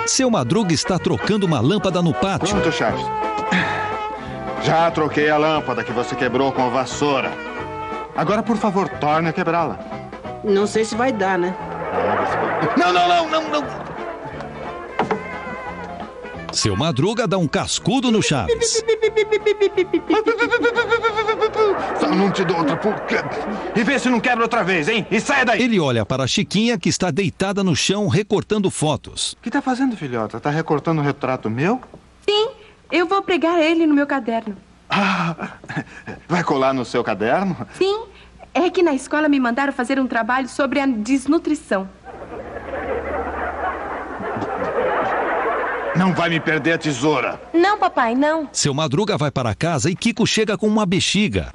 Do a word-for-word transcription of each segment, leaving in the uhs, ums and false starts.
Seu Madruga está trocando uma lâmpada no pátio. Pronto, Chaves. Já troquei a lâmpada que você quebrou com a vassoura. Agora, por favor, torne a quebrá-la. Não sei se vai dar, né? Não, não, não, não, não. Seu Madruga dá um cascudo no Chaves. Só não te dou outra. E vê se não quebra outra vez, hein? E saia daí. Ele olha para a Chiquinha, que está deitada no chão recortando fotos. O que tá fazendo, filhota? Tá recortando um retrato meu? Sim, eu vou pregar ele no meu caderno. Ah, vai colar no seu caderno? Sim, é que na escola me mandaram fazer um trabalho sobre a desnutrição. Não vai me perder a tesoura. Não, papai, não. Seu Madruga vai para casa e Kiko chega com uma bexiga.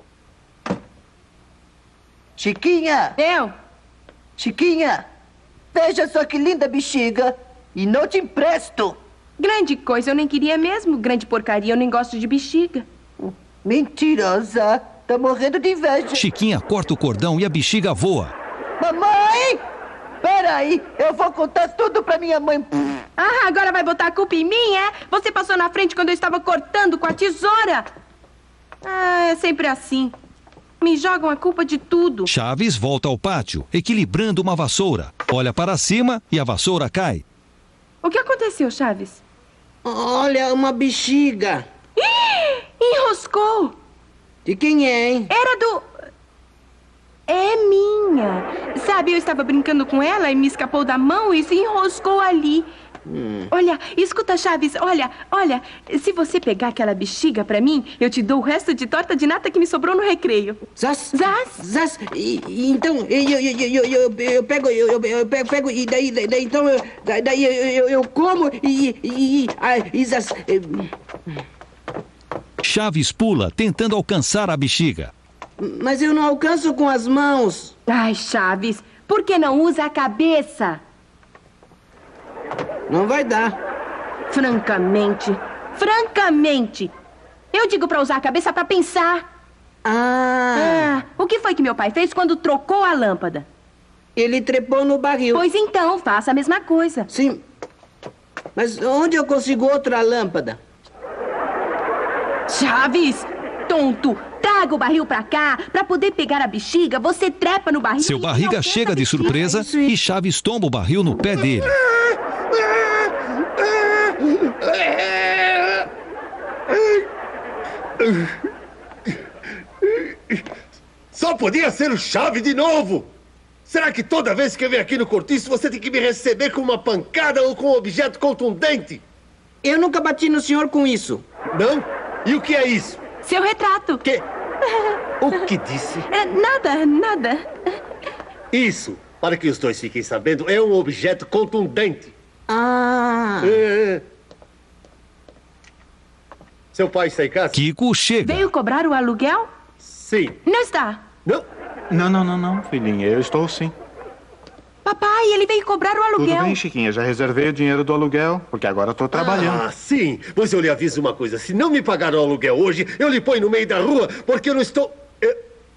Chiquinha! Eu? Chiquinha! Veja só que linda bexiga. E não te empresto. Grande coisa, eu nem queria mesmo. Grande porcaria, eu nem gosto de bexiga. Mentirosa. Tá morrendo de inveja. Chiquinha corta o cordão e a bexiga voa. Mamãe! Peraí, eu vou contar tudo pra minha mãe. Ah, agora vai botar a culpa em mim, é? Você passou na frente quando eu estava cortando com a tesoura. Ah, é sempre assim. Me jogam a culpa de tudo. Chaves volta ao pátio, equilibrando uma vassoura. Olha para cima e a vassoura cai. O que aconteceu, Chaves? Olha, uma bexiga. Ih, enroscou. De quem é, hein? Era do... É minha. Sabe, eu estava brincando com ela e me escapou da mão e se enroscou ali. Hum. Olha, escuta, Chaves, olha, olha. Se você pegar aquela bexiga pra mim, eu te dou o resto de torta de nata que me sobrou no recreio. Zaz? Zaz? Zaz? E, e, então, eu, eu, eu, eu, eu pego, eu, eu, eu pego, pego, e daí, daí, daí então, eu, daí eu, eu, eu como e, e, e, e Zaz... Chaves pula, tentando alcançar a bexiga. Mas eu não alcanço com as mãos. Ai, Chaves, por que não usa a cabeça? Não vai dar. Francamente, francamente, eu digo pra usar a cabeça pra pensar. Ah. Ah, o que foi que meu pai fez quando trocou a lâmpada? Ele trepou no barril. Pois então, faça a mesma coisa. Sim. Mas onde eu consigo outra lâmpada? Chaves, tonto, traga o barril pra cá. Pra poder pegar a bexiga, você trepa no barril. Seu barriga chega de surpresa e Chaves tomba o barril no pé dele. Só podia ser o Chaves de novo! Será que toda vez que eu venho aqui no cortiço você tem que me receber com uma pancada ou com um objeto contundente? Eu nunca bati no senhor com isso. Não? E o que é isso? Seu retrato. Que? O que disse? É, nada, nada. Isso, para que os dois fiquem sabendo, é um objeto contundente. Ah. É. Seu pai está em casa? Kiko chega. Veio cobrar o aluguel? Sim. Não está. Não? Não, não, não, não, filhinha. Eu estou sim. Papai, ele veio cobrar o aluguel. Tudo bem, Chiquinha. Já reservei o dinheiro do aluguel, porque agora estou trabalhando. Ah, sim. Pois eu lhe aviso uma coisa. Se não me pagar o aluguel hoje, eu lhe ponho no meio da rua, porque eu não estou... Eu...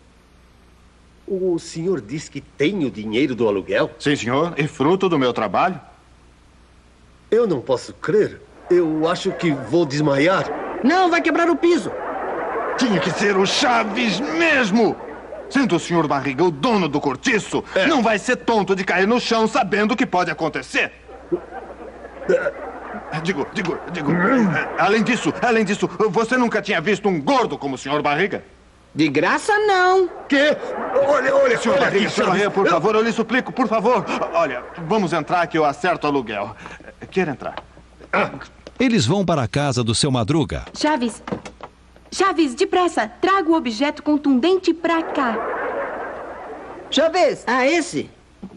O senhor diz que tem o dinheiro do aluguel? Sim, senhor. E fruto do meu trabalho? Eu não posso crer. Eu acho que vou desmaiar. Não, vai quebrar o piso. Tinha que ser o Chaves mesmo! Sendo o senhor Barriga o dono do cortiço, é. Não vai ser tonto de cair no chão sabendo o que pode acontecer. Digo, digo, digo... Além disso, além disso, você nunca tinha visto um gordo como o senhor Barriga? De graça, não. Quê? Olha, olha, senhor olha Barriga, aqui, senhor Barriga, por eu... favor, eu lhe suplico, por favor. Olha, vamos entrar que eu acerto o aluguel. Quer entrar? Ah. Eles vão para a casa do seu Madruga. Chaves, Chaves, depressa, traga o objeto contundente pra cá. Chaves! Ah, esse?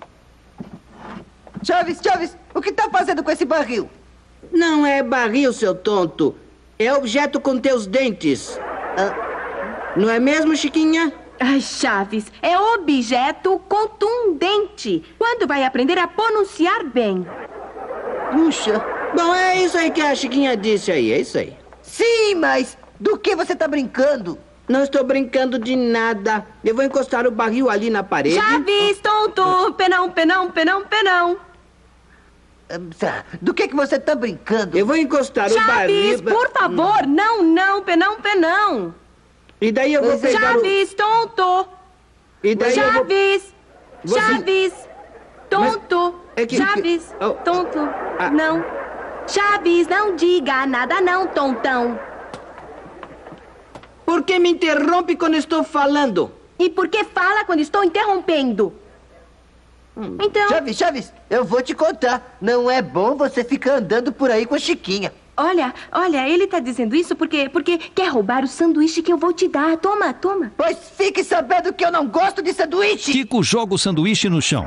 Chaves, Chaves, o que tá fazendo com esse barril? Não é barril, seu tonto. É objeto com teus dentes. Ah, não é mesmo, Chiquinha? Ai, Chaves, é objeto contundente. Quando vai aprender a pronunciar bem? Puxa. Bom, é isso aí que a Chiquinha disse aí, é isso aí. Sim, mas do que você tá brincando? Não estou brincando de nada. Eu vou encostar o barril ali na parede. Chaves, tonto! Penão, penão, penão, penão. Do que, que você tá brincando? Eu vou encostar o barril... Chaves, por favor, não, não, penão, penão. E daí eu vou pegar Chaves, tonto. o... E daí eu vou... Chaves, Você- Chaves, tonto. é que- Chaves, Oh. tonto, Ah. não. Chaves, não diga nada não, tontão. Por que me interrompe quando estou falando? E por que fala quando estou interrompendo? Então, Chaves, Chaves, eu vou te contar. Não é bom você ficar andando por aí com a Chiquinha. olha, olha, ele tá dizendo isso porque, porque quer roubar o sanduíche que eu vou te dar. Toma, toma. Pois fique sabendo que eu não gosto de sanduíche. Kiko joga o sanduíche no chão.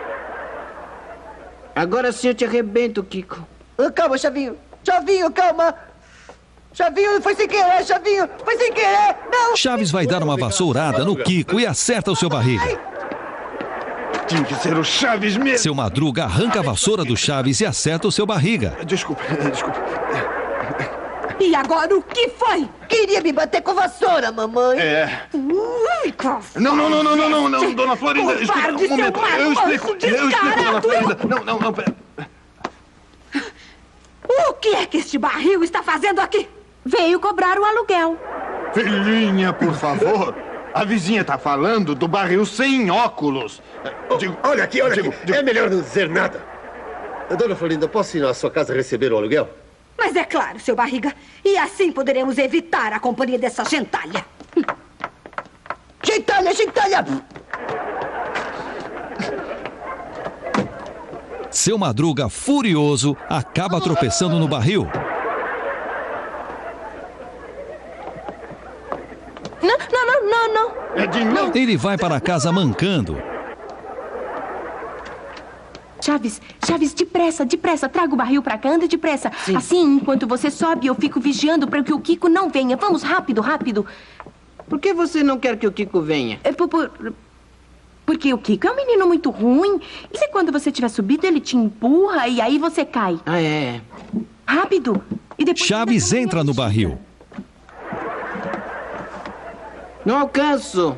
Agora sim eu te arrebento, Kiko. Ah, calma, Chavinho. Chavinho, calma. Chavinho, foi sem querer, Chavinho. Foi sem querer. Não. Chaves vai dar uma vassourada no Kiko e acerta o seu barriga. Tinha que ser o Chaves mesmo. Seu Madruga arranca a vassoura do Chaves e acerta o seu barriga. Desculpe, desculpe. E agora o que foi? Queria me bater com vassoura, mamãe. É. Ui, Não, não, não, não, não, não, não, dona Florinda. Covarde, Explica, um momento. seu Eu explico, maldoso eu explico, dona descarado. Florinda. Não, não, não, pera. O que é que este barril está fazendo aqui? Veio cobrar o aluguel. Filhinha, por favor. A vizinha tá falando do barril sem óculos. Digo, Olha aqui, olha digo, aqui. digo- É melhor não dizer nada. Dona Florinda, posso ir na sua casa receber o aluguel? Mas é claro, seu barriga. E assim poderemos evitar a companhia dessa gentalha. Gentalha, gentalha. Seu Madruga, furioso, acaba tropeçando no barril. Não, não, não, não, não. É de novo. Ele vai para casa mancando. Chaves, Chaves, depressa, depressa. Traga o barril pra cá, anda depressa. Assim, enquanto você sobe, eu fico vigiando para que o Kiko não venha. Vamos, rápido, rápido. Por que você não quer que o Kiko venha? É por, por- porque o Kiko é um menino muito ruim. E se quando você tiver subido, ele te empurra e aí você cai? Ah, é. Rápido. E depois Chaves ainda toma entra minha no bexiga. barril. Não alcanço.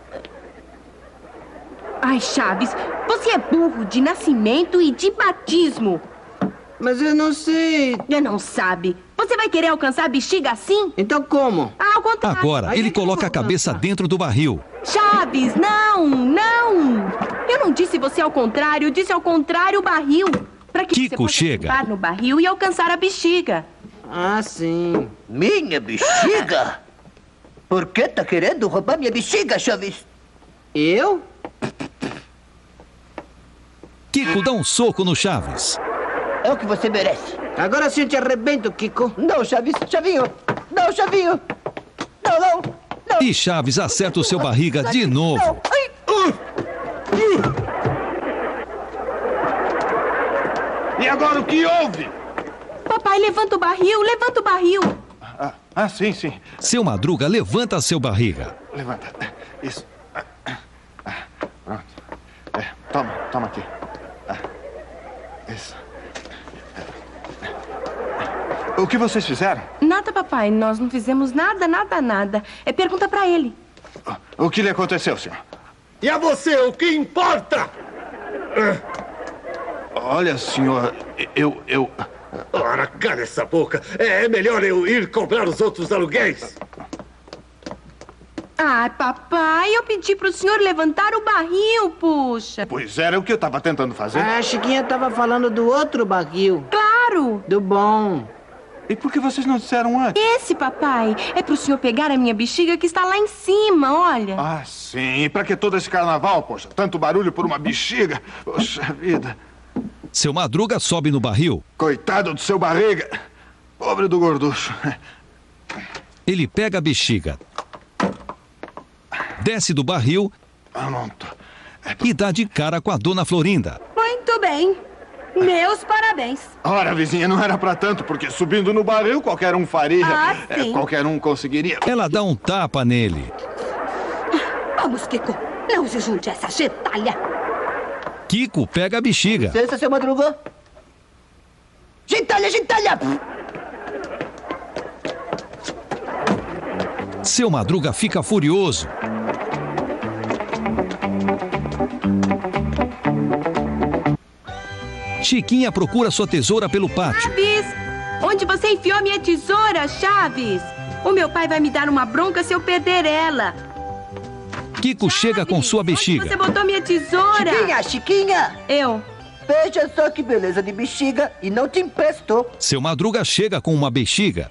Ai, Chaves, você é burro de nascimento e de batismo. Mas eu não sei. Você não sabe. Você vai querer alcançar a bexiga assim? Então como? Ah, ao contrário. Agora, ele coloca a cabeça dentro do barril. Chaves, não, não. Eu não disse você ao contrário, eu disse ao contrário o barril. Para que Kiko você possa chega. sentar no barril e alcançar a bexiga. Ah, sim. Minha bexiga? Por que tá querendo roubar minha bexiga, Chaves? Eu? Kiko dá um soco no Chaves. É o que você merece. Agora sim eu te arrebento, Kiko. Não, Chaves. Chavinho. Não, Chavinho. Não, não. Não. E Chaves acerta o seu barriga de novo. Não. Ai. E agora o que houve? Papai, levanta o barril, levanta o barril. Ah, ah, sim, sim. Seu Madruga levanta seu barriga. Levanta. Isso. Ah, ah, Pronto. É, toma, toma aqui. Ah, Isso. O que vocês fizeram? Nada, papai, nós não fizemos nada, nada, nada. É pergunta pra ele. O que lhe aconteceu, senhor? E a você, o que importa? Olha, senhor, eu... eu... Ora, cala essa boca. É, é melhor eu ir cobrar os outros aluguéis. Ah, papai, eu pedi pro senhor levantar o barril, puxa. Pois era o que eu estava tentando fazer. A Chiquinha tava falando do outro barril. Claro! Do bom. E por que vocês não disseram antes? Esse, papai, é pro senhor pegar a minha bexiga que está lá em cima, olha. Ah, sim. E pra que todo esse carnaval, poxa? Tanto barulho por uma bexiga. Poxa vida. Seu Madruga sobe no barril. Coitado do seu barriga. Pobre do gorducho. Ele pega a bexiga, desce do barril Pronto. e dá de cara com a dona Florinda. Muito bem. Meus parabéns. Ora, vizinha, não era pra tanto, porque subindo no barril qualquer um faria. Ah, É, sim. qualquer um conseguiria. Ela dá um tapa nele. Vamos, Kiko. Não se junte a essa gentalha. Kiko pega a bexiga. Licença, seu Madruga. Gentalha, gentalha. Seu Madruga fica furioso. Chiquinha procura sua tesoura pelo pátio. Chaves! Onde você enfiou minha tesoura, Chaves? O meu pai vai me dar uma bronca se eu perder ela. Kiko chega com sua bexiga. Onde você botou minha tesoura? Chiquinha, Chiquinha! Eu. Veja só que beleza de bexiga e não te emprestou. Seu Madruga chega com uma bexiga.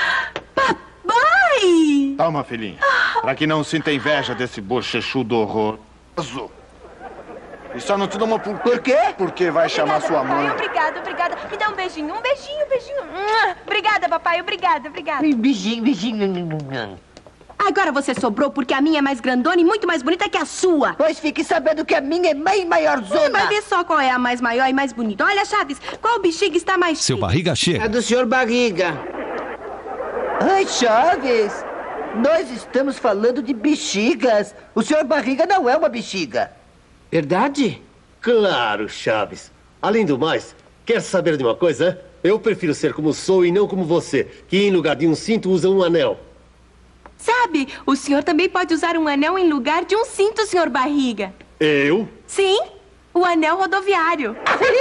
Papai! Toma, filhinha. Pra que não sinta inveja desse bochechudo horroroso. E só não te dou uma por... Por quê? Porque vai chamar Obrigada, sua papai, mãe. Obrigada, obrigada. Me dá um beijinho, um beijinho, um beijinho. Obrigada, papai, obrigada, obrigada. Beijinho, beijinho. Agora você sobrou porque a minha é mais grandona e muito mais bonita que a sua. Pois fique sabendo que a minha é bem maiorzona. Vai ver só qual é a mais maior e mais bonita. Olha, Chaves, qual bexiga está mais Seu cheia? Barriga A chega. do senhor Barriga. Ai, Chaves, nós estamos falando de bexigas. O senhor Barriga não é uma bexiga. Verdade? Claro, Chaves. Além do mais, quer saber de uma coisa? Eu prefiro ser como sou e não como você, que em lugar de um cinto usa um anel. Sabe, o senhor também pode usar um anel em lugar de um cinto, senhor Barriga. Eu? Sim, o anel rodoviário.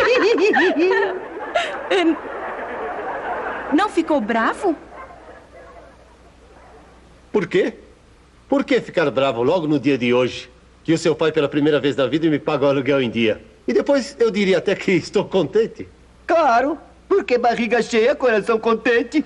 Não ficou bravo? Por quê? Por que ficar bravo logo no dia de hoje? Que o seu pai pela primeira vez na vida me paga o aluguel em dia. E depois eu diria até que estou contente. Claro, porque barriga cheia, coração contente.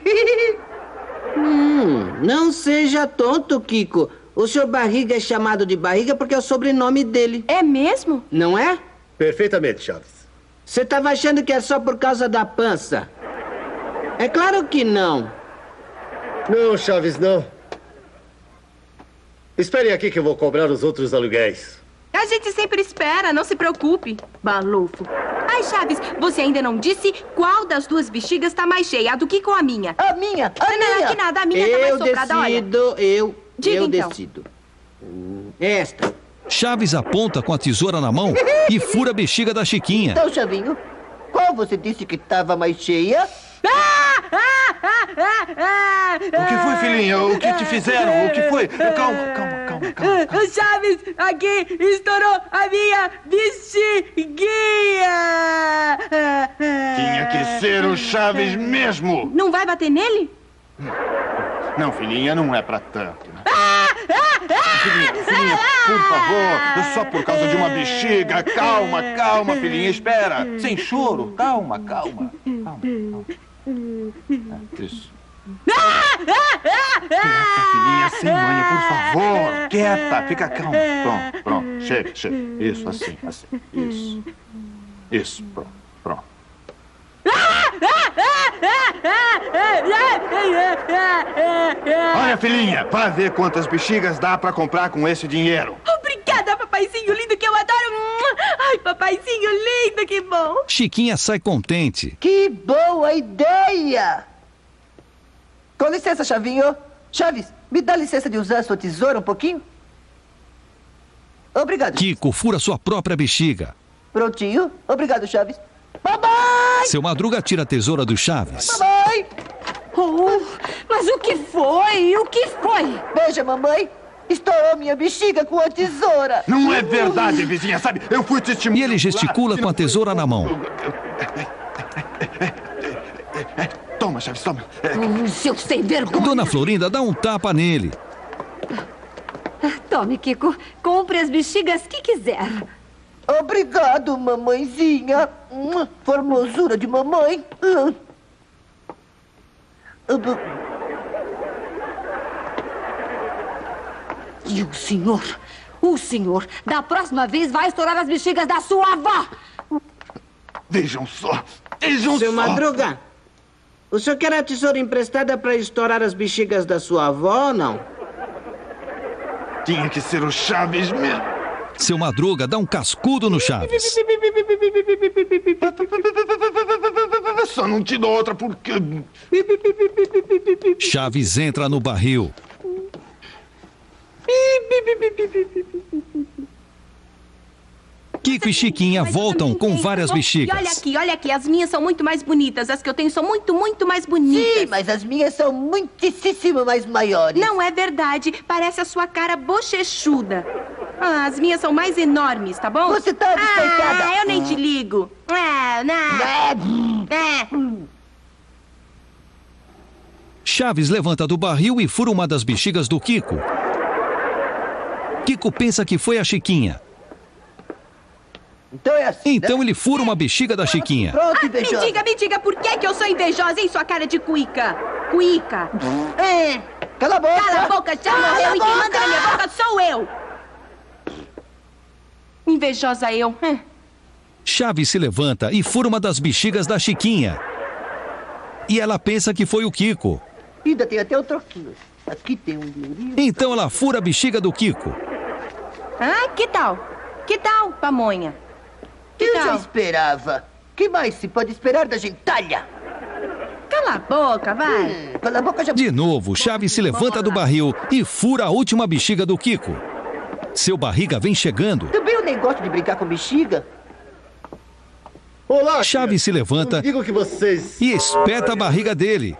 Hum, não seja tonto, Kiko. O senhor Barriga é chamado de Barriga porque é o sobrenome dele. É mesmo? Não é? Perfeitamente, Chaves. Você estava achando que é só por causa da pança? É claro que não. Não, Chaves, não. Esperem aqui que eu vou cobrar os outros aluguéis. A gente sempre espera, não se preocupe. Balufo. Ai, Chaves, você ainda não disse qual das duas bexigas está mais cheia, a do Kiko ou a minha? A minha, a Não, minha. que nada, a minha tá mais Eu sobrada, olha. decido, eu, Diga, eu então. decido. Hum, Esta. Chaves aponta com a tesoura na mão e fura a bexiga da Chiquinha. Então, Chavinho, qual você disse que estava mais cheia? O que foi, filhinha? O que te fizeram? O que foi? Calma, calma, calma, calma. calma. O Chaves aqui estourou a minha bexiguinha. Tinha que ser o Chaves mesmo. Não vai bater nele? Não, filhinha, não é pra tanto. Né? Filhinha, filhinha, por favor, só por causa de uma bexiga. Calma, calma, filhinha, espera. Sem choro, calma, calma. Calma, calma. É, isso. Quieta, filhinha, sem manha, por favor. Quieta, fica calma. Pronto, pronto. Chega, chega. Isso, assim, assim. Isso. Isso, pronto, pronto. Olha, filhinha, vá ver quantas bexigas dá pra comprar com esse dinheiro. Obrigada, papaizinho lindo, que eu adoro. Ai, papaizinho lindo, que bom. Chiquinha sai contente. Que boa ideia! Com licença, Chavinho. Chaves, me dá licença de usar a sua tesoura um pouquinho? Obrigado. Kiko fura sua própria bexiga. Prontinho. Obrigado, Chaves. Mamãe! Seu Madruga tira a tesoura do Chaves. Mamãe! Oh, mas o que foi? O que foi? Veja, mamãe. Estourou minha bexiga com a tesoura. Não é verdade, vizinha, sabe? Eu fui te estimular. E ele gesticula com a tesoura na mão. Toma, Chaves, toma. Oh, seu sem vergonha. Dona Florinda dá um tapa nele. Tome, Kiko. Compre as bexigas que quiser. Obrigado, mamãezinha. Hum, Formosura de mamãe. Hum. Hum. E o senhor? O senhor, da próxima vez, vai estourar as bexigas da sua avó. Vejam só. Vejam Seu só. Madruga, o senhor quer a tesoura emprestada para estourar as bexigas da sua avó ou não? Tinha que ser o Chaves mesmo. Seu Madruga dá um cascudo no Chaves. Só não te dou outra porque... Chaves entra no barril. Kiko e Chiquinha Mas eu voltam também com tenho, várias tá bom? bexigas. E olha aqui, olha aqui, as minhas são muito mais bonitas. As que eu tenho são muito, muito mais bonitas. Sim, mas as minhas são muitíssimo mais maiores. Não é verdade. Parece a sua cara bochechuda. Ah, as minhas são mais enormes, tá bom? Você tá despeitada. Ah, eu nem te ligo. Ah, não. Ah. Chaves levanta do barril e fura uma das bexigas do Kiko. Kiko pensa que foi a Chiquinha. Então é assim, Então né? ele fura uma bexiga da Chiquinha. Pronto, Me invejosa. diga, me diga, por que, que eu sou invejosa, hein, sua cara de cuica? Cuica. É. Cala a boca. Cala a boca, já Cala morreu a e quem boca. manda na minha boca sou eu. Invejosa eu. Hum. Chaves se levanta e fura uma das bexigas da Chiquinha. E ela pensa que foi o Kiko. Ainda tem até um troquinho. Aqui tem um dinheirinho. Então ela fura a bexiga do Kiko. Ah, que tal? Que tal, pamonha? Que Eu já tal? esperava. Que mais se pode esperar da gentalha? Cala a boca, vai. Hum, cala a boca já... De novo, Chaves se levanta do barril e fura a última bexiga do Kiko. Seu barriga vem chegando. Também eu nem gosto de brincar com bexiga. Olá, Chaves se levanta Não digo que vocês... e espeta a barriga dele.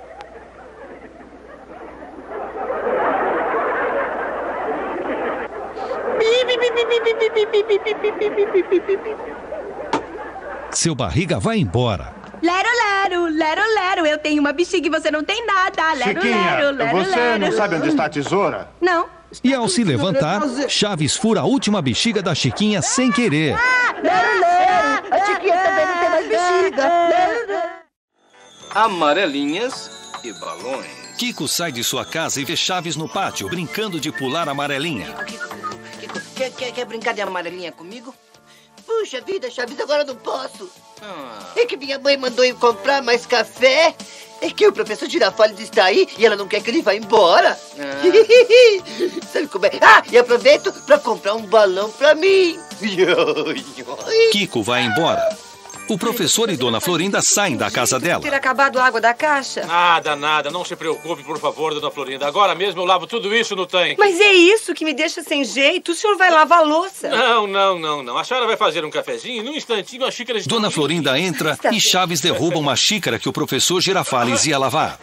Seu barriga vai embora. Lero, lero, lero, lero. Eu tenho uma bexiga e você não tem nada. Lero, Chiquinha, lero, lero, você lero. não sabe onde está a tesoura? Não. E ao se levantar, Chaves fura a última bexiga da Chiquinha sem querer. Lero, lero. A Chiquinha também não tem mais bexiga. Lero, lero. Amarelinhas e balões. Kiko sai de sua casa e vê Chaves no pátio, brincando de pular amarelinha. Kiko, Kiko, quer, quer, quer brincar de amarelinha comigo? Puxa vida, Chaves, agora não posso. Ah. É que minha mãe mandou eu comprar mais café. É que o professor Girafales está aí e ela não quer que ele vá embora. Ah. Sabe como é? Ah, e aproveito para comprar um balão para mim. Kiko vai embora. O professor e Dona Florinda saem da casa dela. Ter acabado a água da caixa? Nada, nada. Não se preocupe, por favor, dona Florinda. Agora mesmo eu lavo tudo isso no tanque. Mas é isso que me deixa sem jeito. O senhor vai lavar a louça. Não, não, não, não. A senhora vai fazer um cafezinho e num instantinho a xícara está... Dona Florinda entra e Chaves derruba uma xícara que o professor Girafales ia lavar.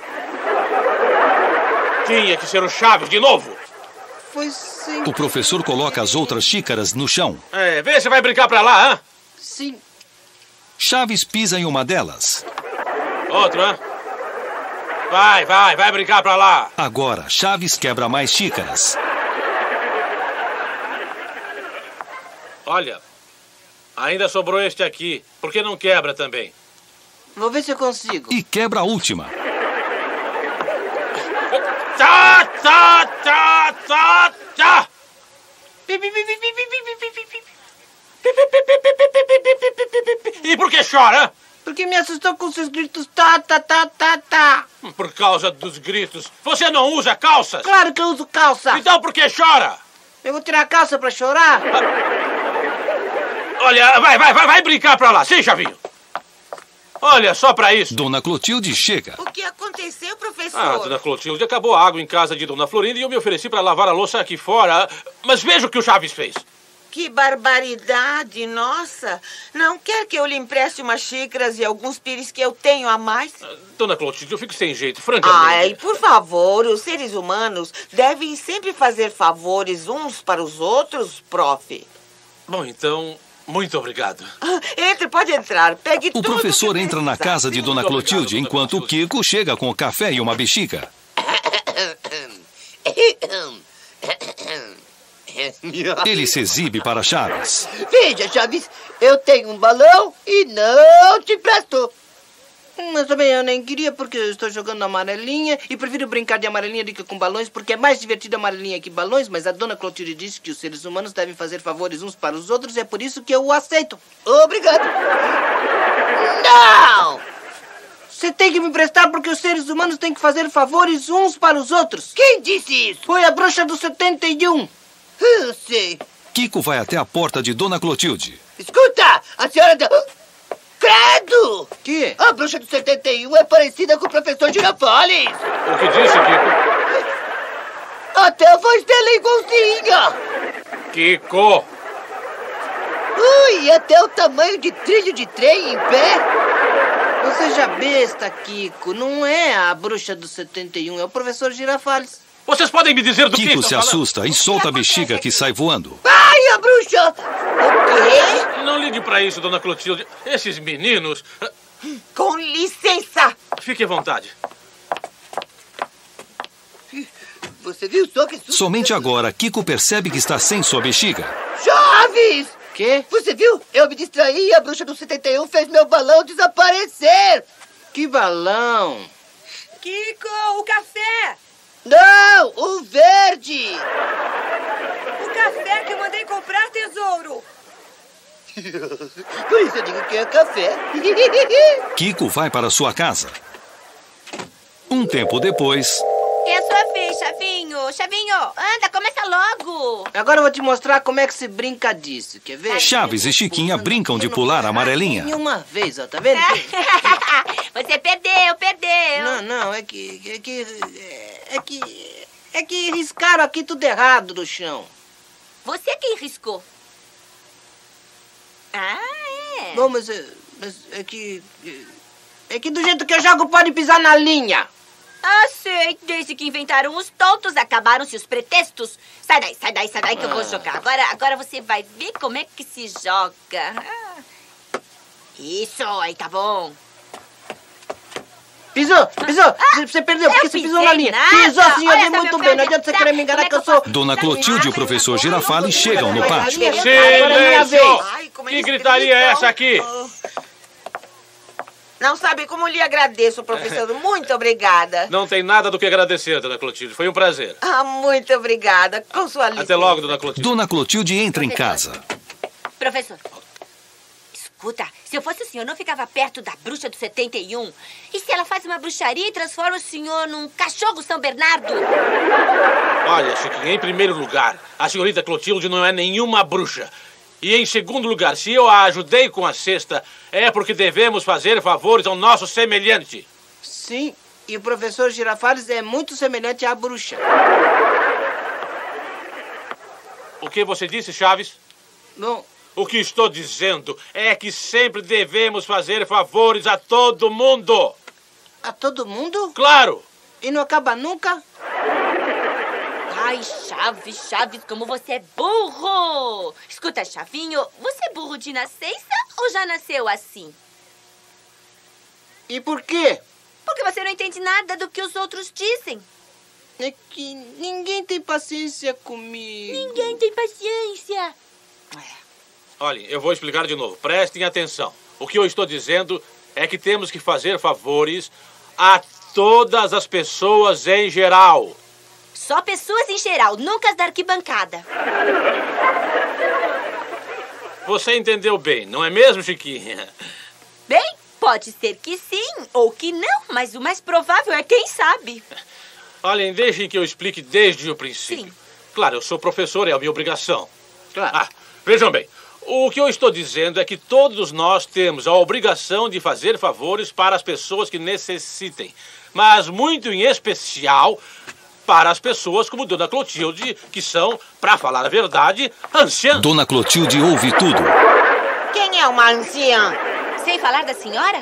Tinha que ser o Chaves de novo. Foi sim. O professor coloca as outras xícaras no chão. É, vê se vai brincar pra lá, hã? Sim. Chaves pisa em uma delas. Outro, hã? Vai, vai, vai brincar pra lá. Agora, Chaves quebra mais xícaras. Olha, ainda sobrou este aqui. Por que não quebra também? Vou ver se eu consigo. E quebra a última. Tá, tá, tá, tá, tá. E por que chora? Porque me assustou com seus gritos tá, tá, tá, tá, tá. Por causa dos gritos. Você não usa calças? Claro que eu uso calça. Então por que chora? Eu vou tirar a calça pra chorar? Olha, vai, vai, vai, vai brincar pra lá. Sim, Chavinho. Olha, só pra isso. Dona Clotilde chega. O que aconteceu, professor? Ah, dona Clotilde, acabou a água em casa de dona Florinda e eu me ofereci pra lavar a louça aqui fora. Mas veja o que o Chaves fez. Que barbaridade, nossa. Não quer que eu lhe empreste umas xícaras e alguns pires que eu tenho a mais? Dona Clotilde, eu fico sem jeito, francamente. Ai, por favor, os seres humanos devem sempre fazer favores uns para os outros, prof. Bom, então, muito obrigado. Ah, entre, pode entrar. Pegue O tudo professor que entra na precisar. casa de Dona Muito Clotilde, obrigado, enquanto o Kiko chega com o café e uma bexiga. Ele se exibe para Chaves. Veja, Chaves, eu tenho um balão e não te empresto. Mas também eu nem queria porque eu estou jogando amarelinha e prefiro brincar de amarelinha do que com balões porque é mais divertido amarelinha que balões, mas a dona Clotilde disse que os seres humanos devem fazer favores uns para os outros e é por isso que eu o aceito. Obrigado. Não! Você tem que me emprestar porque os seres humanos têm que fazer favores uns para os outros. Quem disse isso? Foi a bruxa do setenta e um. Eu sei. Kiko vai até a porta de Dona Clotilde. Escuta, a senhora... Da... Credo! Que? A bruxa do setenta e um é parecida com o professor Girafales. O que disse, Kiko? Até a voz dela é igualzinha. Kiko! Ui, até o tamanho de trilho de trem em pé. Não seja besta, Kiko. Não é a bruxa do setenta e um, é o professor Girafales. Vocês podem me dizer do que Kiko estão se falando? assusta e solta a bexiga que sai voando. Ai, a bruxa! O quê? Não ligue pra isso, dona Clotilde. Esses meninos... Com licença! Fique à vontade. Você viu só que susto? Somente agora, Kiko percebe que está sem sua bexiga. Chaves! Quê? Você viu? Eu me distraí e a bruxa do setenta e um fez meu balão desaparecer. Que balão? Kiko, o café! Não, o verde! O café que eu mandei comprar, tesouro! Por isso eu digo que é café. Kiko vai para sua casa. Um tempo depois, É a sua vez, Chavinho. Chavinho, anda, começa logo. Agora eu vou te mostrar como é que se brinca disso. Quer ver? Chaves e Chiquinha brincam de pular a amarelinha. Nenhuma vez, ó. Tá vendo? Você perdeu, perdeu. Não, não. É que... É que... É que... É que riscaram aqui tudo errado no chão. Você quem riscou? Ah, é? Bom, mas, é- mas é que... É que do jeito que eu jogo pode pisar na linha. Ah, sei. Desde que inventaram os tontos, acabaram-se os pretextos. Sai daí, sai daí, sai daí que eu vou jogar. Agora, agora você vai ver como é que se joga. Ah. Isso, aí tá bom. Pisou, pisou. Você perdeu porque eu você pisei pisou na linha. nada. Pisou sim, eu Olha vi só muito meu bem. Não pé adianta você onde querer tá. me enganar Como que é eu que eu sou... Dona Clotilde e o professor Girafales chegam no pátio. Agora é minha vez. Ai, como Que eles gritaria é gritam. essa aqui? Não sabe como lhe agradeço, professor. Muito obrigada. Não tem nada do que agradecer, dona Clotilde. Foi um prazer. Ah, muito obrigada. Com sua licença. Até logo, dona Clotilde. Dona Clotilde entra em casa. Professor, escuta, se eu fosse o senhor, não ficava perto da bruxa do setenta e um. E se ela faz uma bruxaria e transforma o senhor num cachorro São Bernardo? Olha, Chiquinha, em primeiro lugar, a senhorita Clotilde não é nenhuma bruxa. E em segundo lugar, se eu a ajudei com a cesta, é porque devemos fazer favores ao nosso semelhante. Sim, e o professor Girafales é muito semelhante à bruxa. O que você disse, Chaves? Bom, O que estou dizendo é que sempre devemos fazer favores a todo mundo. a todo mundo? Claro! E não acaba nunca? Ai, Chaves, Chaves, como você é burro! Escuta, Chavinho, você é burro de nascença ou já nasceu assim? E por quê? Porque você não entende nada do que os outros dizem. É que ninguém tem paciência comigo. Ninguém tem paciência. Olhem, eu vou explicar de novo. Prestem atenção. O que eu estou dizendo é que temos que fazer favores a todas as pessoas em geral. Só pessoas em geral, nunca as da arquibancada. Você entendeu bem, não é mesmo, Chiquinha? Bem, pode ser que sim ou que não, mas o mais provável é quem sabe. Olhem, deixem que eu explique desde o princípio. Sim. Claro, eu sou professor, é a minha obrigação. Claro. Ah, vejam bem. O que eu estou dizendo é que todos nós temos a obrigação de fazer favores para as pessoas que necessitem. Mas muito em especial para as pessoas como Dona Clotilde, que são, para falar a verdade, anciãs. Dona Clotilde ouve tudo. Quem é uma anciã? Sem falar da senhora?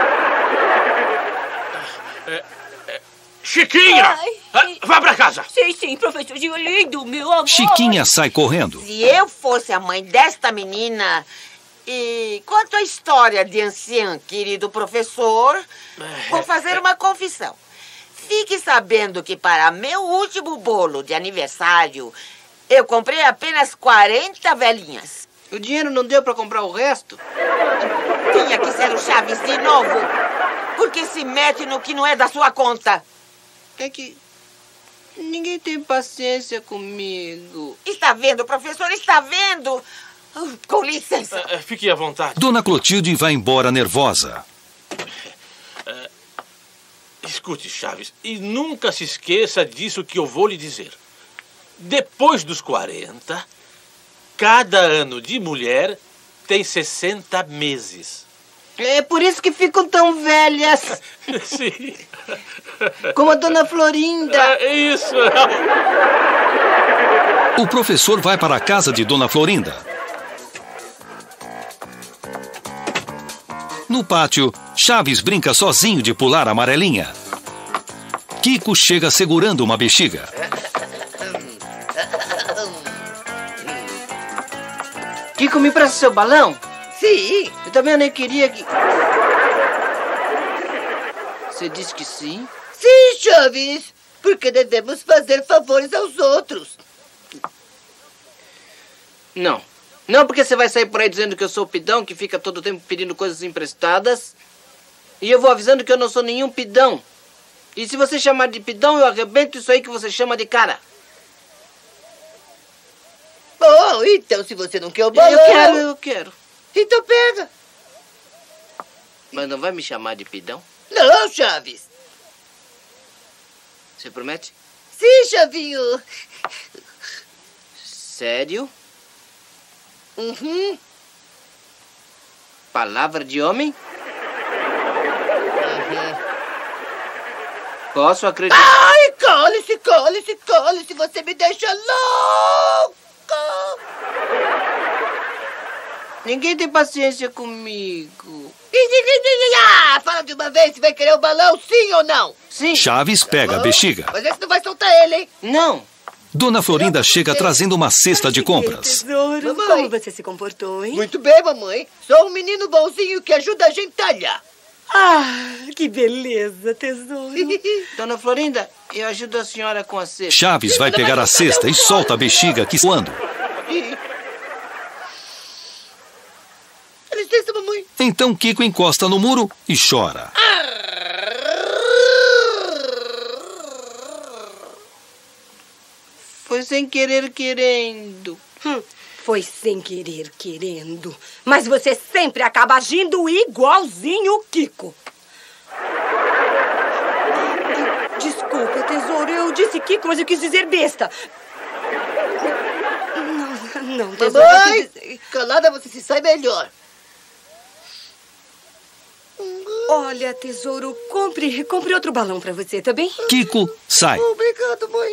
Chiquinha! Ai. Ah, vá para casa! Sim, sim, professor Lindo, meu amor. Chiquinha sai correndo. Se eu fosse a mãe desta menina... E quanto à história de anciã, querido professor, vou fazer uma confissão. Fique sabendo que para meu último bolo de aniversário, eu comprei apenas quarenta velhinhas. O dinheiro não deu pra comprar o resto? Tinha que ser o Chaves de novo. Porque se mete no que não é da sua conta. É que ninguém tem paciência comigo. Está vendo, professor? Está vendo? Com licença. Ah, fique à vontade. Dona Clotilde vai embora nervosa. Escute, Chaves, e nunca se esqueça disso que eu vou lhe dizer. Depois dos quarenta, cada ano de mulher tem sessenta meses. É por isso que ficam tão velhas. Sim. Como a Dona Florinda. É isso. O professor vai para a casa de Dona Florinda. No pátio, Chaves brinca sozinho de pular a amarelinha. Kiko chega segurando uma bexiga. Kiko, me empresta seu balão? Sim. Eu também nem queria que... Você disse que sim? Sim, Chaves. Porque devemos fazer favores aos outros. Não. Não porque você vai sair por aí dizendo que eu sou pidão, que fica todo tempo pedindo coisas emprestadas. E eu vou avisando que eu não sou nenhum pidão. E se você chamar de pidão, eu arrebento isso aí que você chama de cara. Bom, então se você não quer o balão... Eu quero, eu quero. Então pega. Mas não vai me chamar de pidão? Não, Chaves. Você promete? Sim, Chavinho. Sério? Uhum. Palavra de homem? Uhum. Posso acreditar? Ai, cole-se, cole-se, cole-se. Você me deixa louco. Ninguém tem paciência comigo. Ah, fala de uma vez se vai querer o balão, sim ou não? Sim. Chaves pega a bexiga. Mas esse não vai soltar ele, hein? Não. Dona Florinda chega trazendo uma cesta de compras. Tesouro, Mamãe. como você se comportou, hein? Muito bem, mamãe. Sou um menino bonzinho que ajuda a gentalha. Ah, que beleza, tesouro. Dona Florinda, eu ajudo a senhora com a cesta. Chaves vai pegar a cesta e solta a bexiga que voando. Licença, mamãe. Então Kiko encosta no muro e chora. Foi sem querer querendo. Hum, foi sem querer querendo. Mas você sempre acaba agindo igualzinho o Kiko. Desculpa, tesouro. Eu disse Kiko, mas eu quis dizer besta. Não, não, tesouro. Mamãe, eu quis dizer... calada você se sai melhor. Olha, tesouro, compre, compre outro balão pra você, tá bem? Kiko sai. Obrigado, mãe.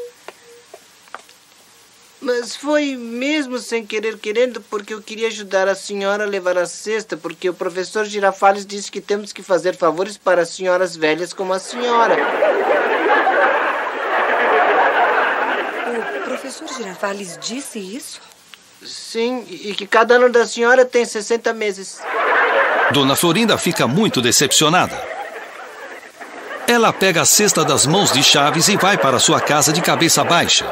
Mas foi mesmo sem querer querendo, porque eu queria ajudar a senhora a levar a cesta, porque o professor Girafales disse que temos que fazer favores para senhoras velhas como a senhora. O professor Girafales disse isso? Sim, e que cada ano da senhora tem sessenta meses. Dona Florinda fica muito decepcionada. Ela pega a cesta das mãos de Chaves e vai para sua casa de cabeça baixa.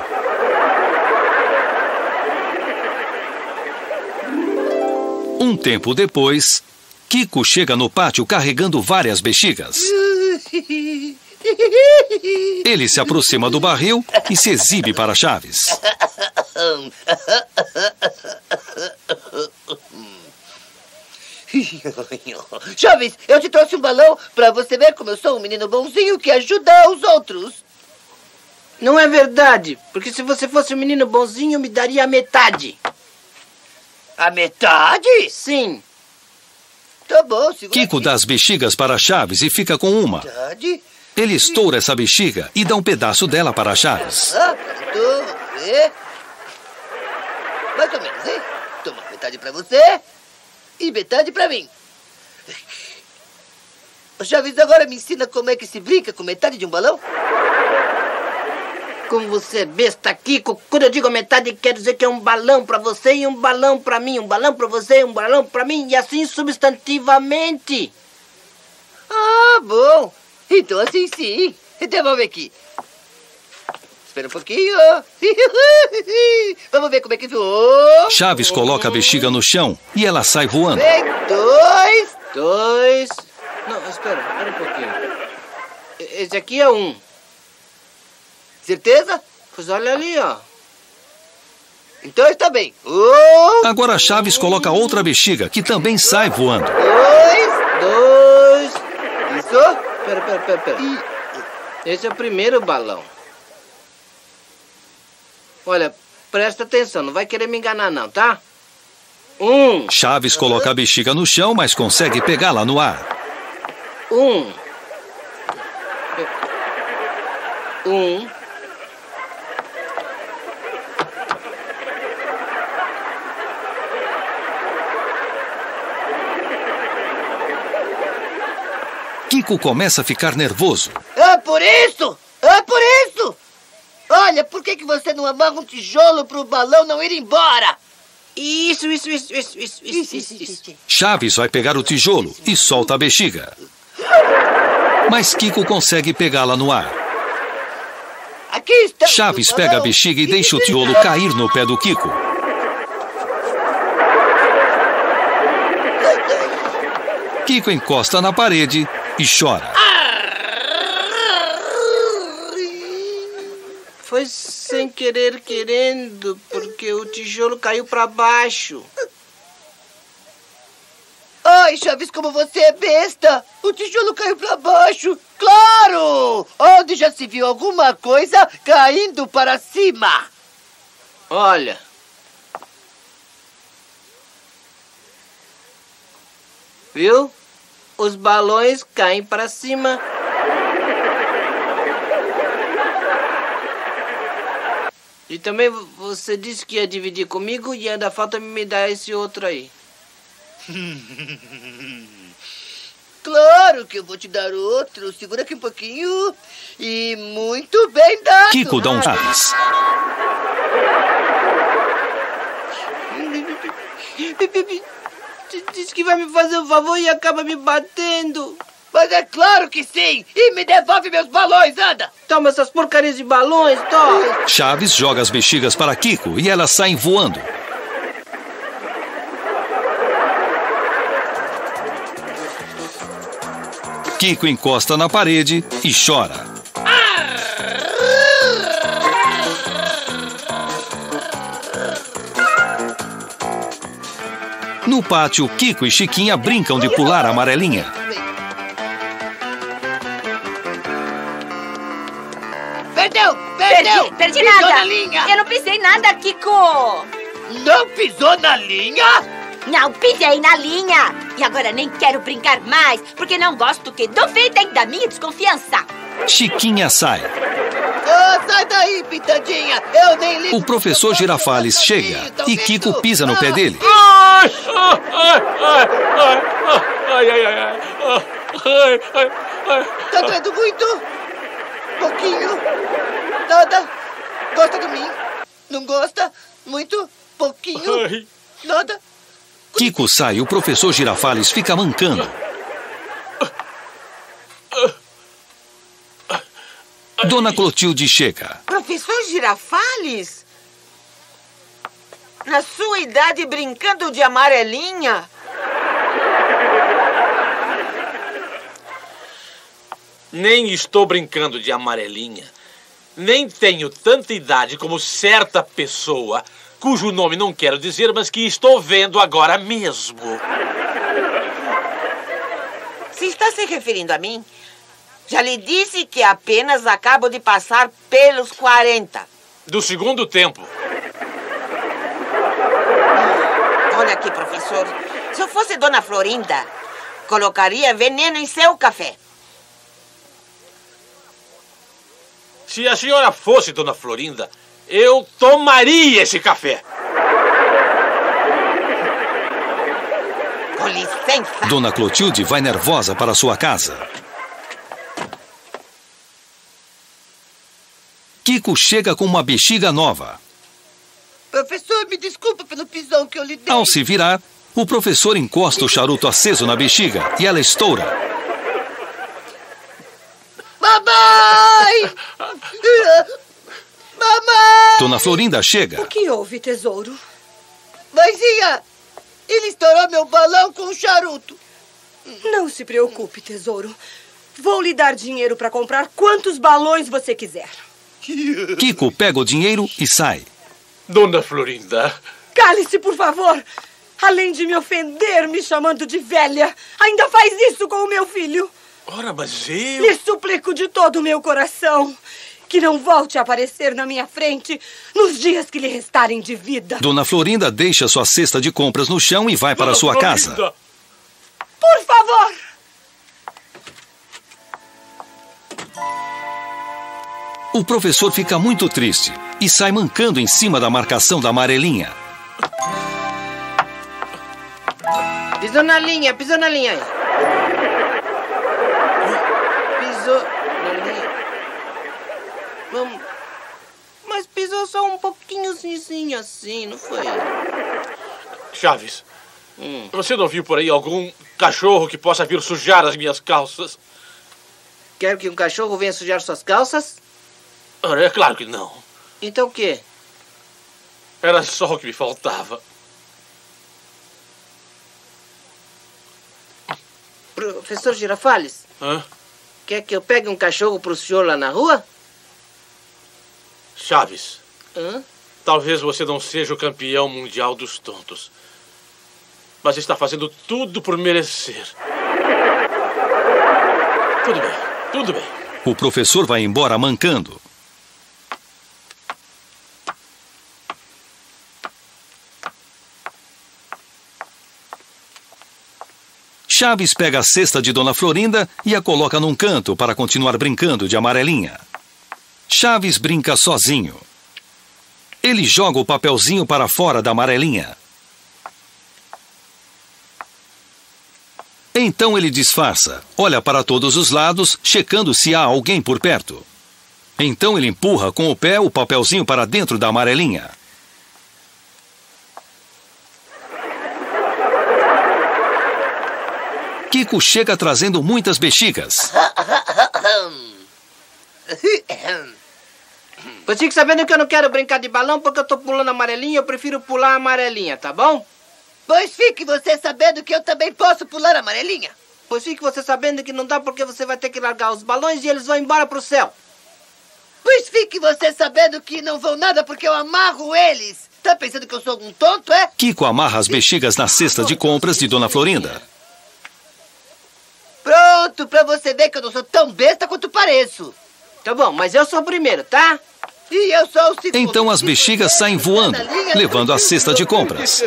Um tempo depois, Kiko chega no pátio carregando várias bexigas. Ele se aproxima do barril e se exibe para Chaves. Chaves, eu te trouxe um balão pra você ver como eu sou um menino bonzinho que ajuda os outros. Não é verdade, porque se você fosse um menino bonzinho, me daria a metade. A metade? Sim. Tá bom, segura Kiko aqui. dá as bexigas para Chaves e fica com uma. Metade? Ele estoura essa bexiga e dá um pedaço dela para Chaves. Ah, pronto, vamos ver. Mais ou menos, hein? Toma metade pra você e metade pra mim. O Chaves agora me ensina como é que se brinca com metade de um balão? Como você é besta, Kiko. Quando eu digo metade, quer dizer que é um balão pra você e um balão pra mim. Um balão pra você e um balão pra mim. E assim substantivamente. Ah, bom. Então assim sim. Devolve aqui. Espera um pouquinho. Vamos ver como é que voou. Chaves coloca a bexiga no chão e ela sai voando. Vem, dois. Dois. Não, espera, espera um pouquinho. Esse aqui é um. Certeza? Pois olha ali, ó. Então está bem. Um. Agora Chaves coloca outra bexiga que também sai voando. Dois. Dois. Isso. Pera, pera, pera, pera. Esse é o primeiro balão. Olha, presta atenção, não vai querer me enganar não, tá? Um. Chaves coloca a bexiga no chão, mas consegue pegá-la no ar. Um. Um. Kiko começa a ficar nervoso. É por isso! É por isso! Olha, por que, que você não amarra um tijolo para o balão não ir embora? Isso, isso, isso, isso, isso, isso, isso, isso. Chaves vai pegar o tijolo e solta a bexiga. Mas Kiko consegue pegá-la no ar. Aqui está. Chaves pega a bexiga e deixa o tijolo cair no pé do Kiko. Kiko encosta na parede e chora. Foi sem querer querendo, porque o tijolo caiu para baixo. Ai, Chaves, como você é besta! O tijolo caiu para baixo! Claro! Onde já se viu alguma coisa caindo para cima? Olha. Viu? Os balões caem para cima. E também você disse que ia dividir comigo e ainda falta me dar esse outro aí. Claro que eu vou te dar outro. Segura aqui um pouquinho. E muito bem dado. Kiko dá um Chaves. Diz que vai me fazer um favor e acaba me batendo. Mas é claro que sim! E me devolve meus balões, anda! Toma essas porcarias de balões, toma! Chaves joga as bexigas para Kiko e elas saem voando. Kiko encosta na parede e chora. No pátio, Kiko e Chiquinha brincam de pular a amarelinha. Perdeu! Perdeu! Perdi, perdi pisou nada! Na linha. Eu não pisei nada, Kiko! Não pisou na linha? Não pisei na linha! E agora nem quero brincar mais, porque não gosto que duvidem da minha desconfiança! Chiquinha sai. Oh, sai daí, pitadinha! Eu nem ligo. O professor Girafales chega e Kiko pisa no pé dele. Ai, ai, ai, ai, ai, ai, ai, ai, ai. Tá doendo muito? Pouquinho? Nada? Gosta de mim? Não gosta? Muito? Pouquinho? Ai. Nada? Kiko sai e o professor Girafales fica mancando. Dona Clotilde chega. Professor Girafales? Na sua idade brincando de amarelinha? Nem estou brincando de amarelinha. Nem tenho tanta idade como certa pessoa, cujo nome não quero dizer, mas que estou vendo agora mesmo. Se está se referindo a mim, já lhe disse que apenas acabo de passar pelos quarenta. Do segundo tempo. Olha aqui, professor. Se eu fosse Dona Florinda, colocaria veneno em seu café. Se a senhora fosse Dona Florinda, eu tomaria esse café. Com licença. Dona Clotilde vai nervosa para sua casa. Kiko chega com uma bexiga nova. Professor, me desculpa pelo pisão que eu lhe dei. Ao se virar, o professor encosta o charuto aceso na bexiga e ela estoura. Mamãe! Mamãe! Dona Florinda chega. O que houve, tesouro? Mãezinha, ele estourou meu balão com um charuto. Não se preocupe, tesouro. Vou lhe dar dinheiro para comprar quantos balões você quiser. Kiko pega o dinheiro e sai. Dona Florinda. Cale-se, por favor. Além de me ofender, me chamando de velha, ainda faz isso com o meu filho. Ora, mas eu... Lhe suplico de todo o meu coração que não volte a aparecer na minha frente nos dias que lhe restarem de vida. Dona Florinda deixa sua cesta de compras no chão e vai para Dona sua Florinda. casa. Por favor! O professor fica muito triste e sai mancando em cima da marcação da amarelinha. Pisou na linha, pisou na linha aí. Pisou na linha. Vamos. Mas pisou só um pouquinho assim, assim, não foi? Chaves, hum. você não viu por aí algum cachorro que possa vir sujar as minhas calças? Quer que um cachorro venha sujar suas calças? É claro que não. Então o quê? Era só o que me faltava. Professor Girafales? Hã? Quer que eu pegue um cachorro pro senhor lá na rua? Chaves. Hã? Talvez você não seja o campeão mundial dos tontos. Mas está fazendo tudo por merecer. Tudo bem, tudo bem. O professor vai embora mancando. Chaves pega a cesta de Dona Florinda e a coloca num canto para continuar brincando de amarelinha. Chaves brinca sozinho. Ele joga o papelzinho para fora da amarelinha. Então ele disfarça, olha para todos os lados, checando se há alguém por perto. Então ele empurra com o pé o papelzinho para dentro da amarelinha. Kiko chega trazendo muitas bexigas. Pois fique sabendo que eu não quero brincar de balão porque eu tô pulando amarelinha, eu prefiro pular amarelinha, tá bom? Pois fique você sabendo que eu também posso pular amarelinha. Pois fique você sabendo que não dá porque você vai ter que largar os balões e eles vão embora pro céu. Pois fique você sabendo que não vão nada porque eu amarro eles. Tá pensando que eu sou um tonto, é? Kiko amarra as bexigas na cesta de compras de Dona Florinda. Pronto, pra você ver que eu não sou tão besta quanto pareço. Tá bom, mas eu sou o primeiro, tá? E eu sou o segundo. Então as bexigas saem voando, levando a cesta de compras.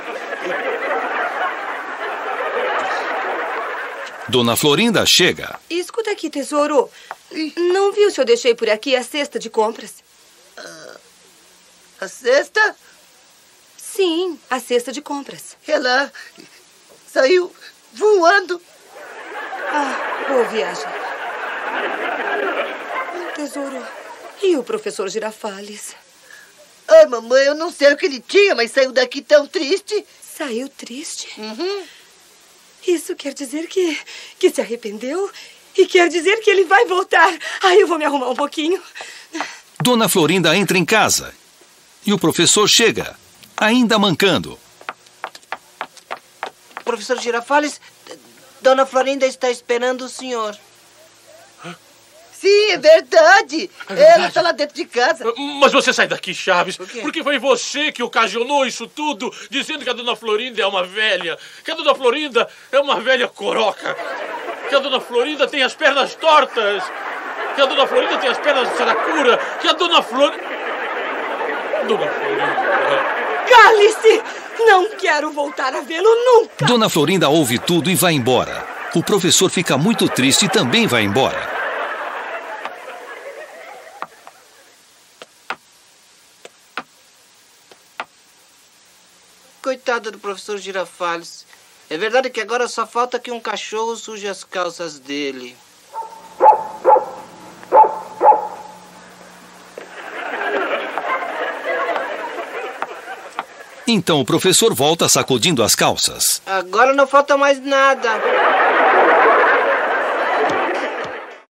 Dona Florinda chega. Escuta aqui, tesouro. Não viu se eu deixei por aqui a cesta de compras? Uh, a cesta? Sim, a cesta de compras. Ela saiu voando. Ah, boa viagem. Tesouro, e o professor Girafales? Ai, mamãe, eu não sei o que ele tinha, mas saiu daqui tão triste. Saiu triste? Uhum. Isso quer dizer que, que se arrependeu? E quer dizer que ele vai voltar. Aí eu vou me arrumar um pouquinho. Dona Florinda entra em casa. E o professor chega, ainda mancando. Professor Girafales, Dona Florinda está esperando o senhor. Sim, é verdade. É verdade. Ela está lá dentro de casa. Mas você sai daqui, Chaves. Por quê? Porque foi você que ocasionou isso tudo, dizendo que a Dona Florinda é uma velha. Que a Dona Florinda é uma velha coroca. Que a Dona Florinda tem as pernas tortas. Que a Dona Florinda tem as pernas de saracura. Que a Dona Florinda... Dona Florinda... Cale-se! Não quero voltar a vê-lo nunca! Dona Florinda ouve tudo e vai embora. O professor fica muito triste e também vai embora. Coitado do professor Girafales. É verdade que agora só falta que um cachorro suje as calças dele. Então o professor volta sacudindo as calças. Agora não falta mais nada.